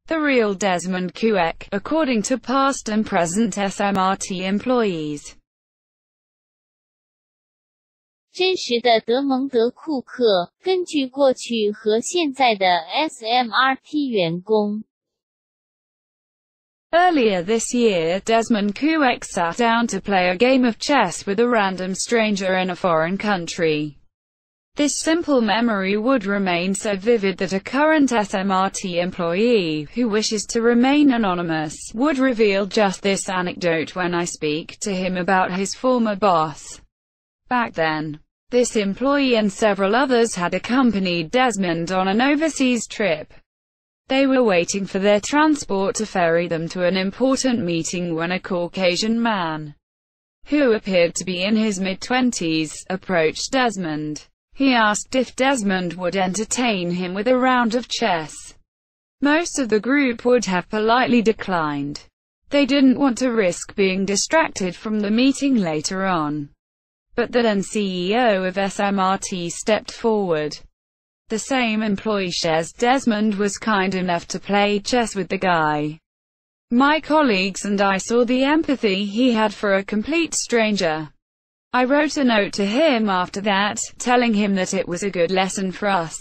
the real Desmond Kuek, according to past and present SMRT employees. 真实的德蒙德·库克，根据过去和现在的 SMRT 员工。 Earlier this year, Desmond Kuek sat down to play a game of chess with a random stranger in a foreign country. This simple memory would remain so vivid that a current SMRT employee, who wishes to remain anonymous, would reveal just this anecdote when I speak to him about his former boss. Back then, this employee and several others had accompanied Desmond on an overseas trip. They were waiting for their transport to ferry them to an important meeting when a Caucasian man, who appeared to be in his mid-20s, approached Desmond. He asked if Desmond would entertain him with a round of chess. Most of the group would have politely declined. They didn't want to risk being distracted from the meeting later on. But the then CEO of SMRT stepped forward. The same employee shares Desmond was kind enough to play chess with the guy. My colleagues and I saw the empathy he had for a complete stranger. I wrote a note to him after that, telling him that it was a good lesson for us.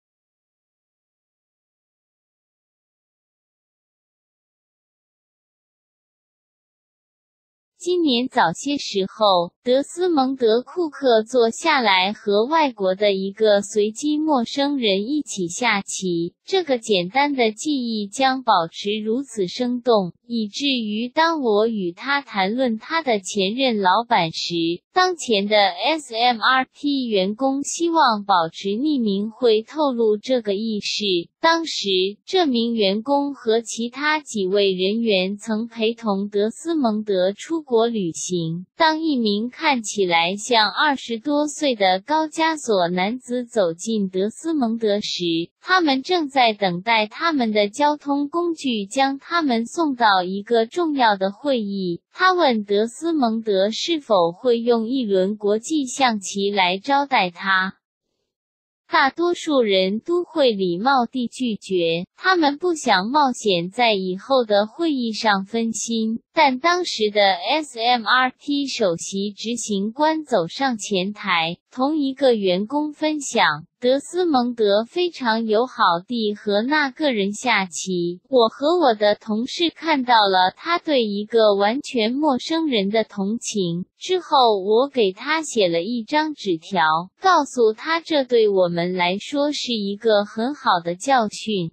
今年早些时候，德斯蒙德·库克坐下来和外国的一个随机陌生人一起下棋，这个简单的记忆将保持如此生动，以至于当我与他谈论他的前任老板时，当前的 SMRT 员工希望保持匿名会透露这个意识。当时，这名员工和其他几位人员曾陪同德斯蒙德出国旅行。当一名看起来像20多岁的高加索男子走进德斯蒙德时，他们正在等待他们的交通工具将他们送到一个重要的会议。他问德斯蒙德是否会用一轮国际象棋来招待他。大多数人都会礼貌地拒绝，他们不想冒险在以后的会议上分心。但当时的 SMRT 首席执行官走上前台，同一个员工分享，德斯蒙德非常友好地和那个人下棋。我和我的同事看到了他对一个完全陌生人的同情。之后我给他写了一张纸条，告诉他这对我们来说是一个很好的教训。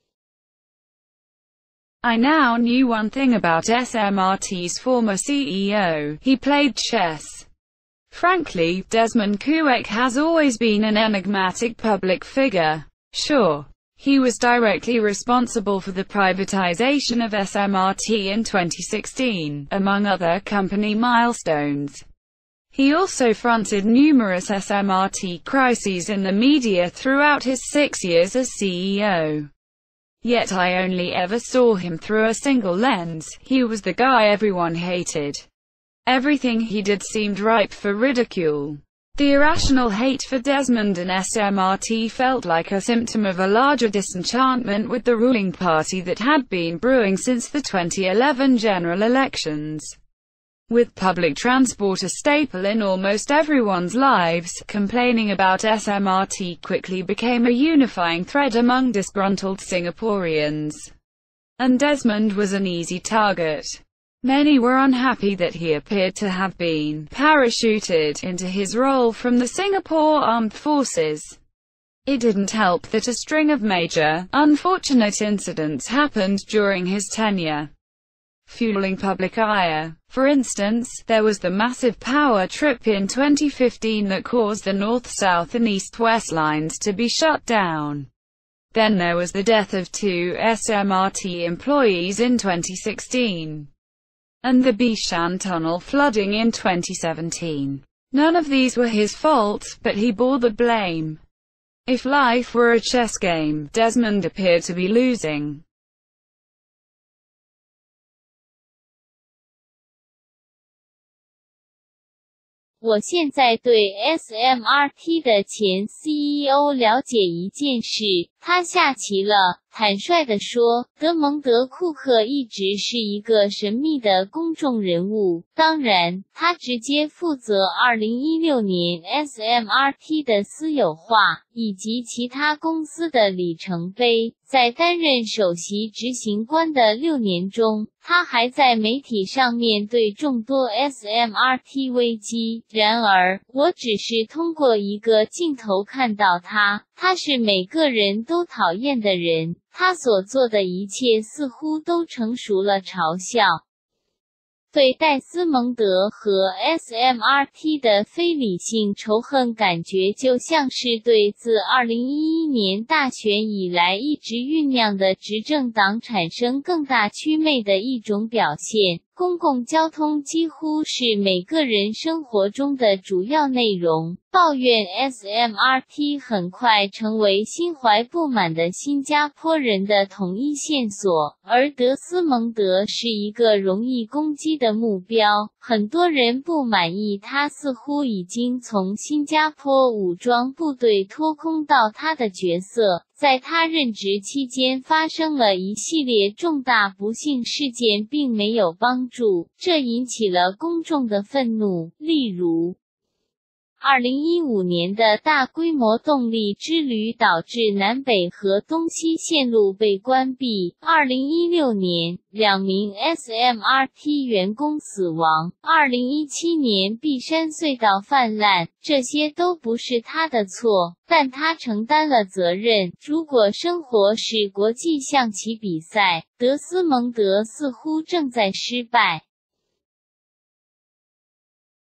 I now knew one thing about SMRT's former CEO: he played chess. Frankly, Desmond Kuek has always been an enigmatic public figure. Sure, he was directly responsible for the privatization of SMRT in 2016, among other company milestones. He also fronted numerous SMRT crises in the media throughout his 6 years as CEO. Yet I only ever saw him through a single lens: he was the guy everyone hated. Everything he did seemed ripe for ridicule. The irrational hate for Desmond and SMRT felt like a symptom of a larger disenchantment with the ruling party that had been brewing since the 2011 general elections. With public transport a staple in almost everyone's lives, complaining about SMRT quickly became a unifying thread among disgruntled Singaporeans. And Desmond was an easy target. Many were unhappy that he appeared to have been parachuted into his role from the Singapore Armed Forces. It didn't help that a string of major, unfortunate incidents happened during his tenure, fueling public ire. For instance, there was the massive power trip in 2015 that caused the north-south and east-west lines to be shut down. Then there was the death of 2 SMRT employees in 2016. And the Bishan tunnel flooding in 2017. None of these were his fault, but he bore the blame. If life were a chess game, Desmond appeared to be losing. 我现在对 SMRT 的前 CEO 了解一件事， 他下棋了。坦率地说，德蒙德·库克一直是一个神秘的公众人物。当然，他直接负责2016年 SMRT 的私有化，以及其他公司的里程碑。在担任首席执行官的6年中，他还在媒体上面对众多 SMRT 危机。然而，我只是通过一个镜头看到他，他是每个人都讨厌的人。他所做的一切似乎都成熟了嘲笑。对戴斯蒙德和 SMRT 的非理性仇恨感觉就像是对自2011年大选以来一直酝酿的执政党产生更大祛魅的一种表现。公共交通几乎是每个人生活中的主要内容。抱怨 SMRT 很快成为心怀不满的新加坡人的统一线索，而德斯蒙德是一个容易攻击的目标。很多人不满意他似乎已经从新加坡武装部队脱空到他的角色。在他任职期间发生了一系列重大不幸事件并没有帮助，这引起了公众的愤怒。例如2015年的大规模动力之旅导致南北和东西线路被关闭。2016年，2名 SMRT 员工死亡。2017年碧山隧道泛滥，这些都不是他的错，但他承担了责任。如果生活是国际象棋比赛，德斯蒙德似乎正在失败。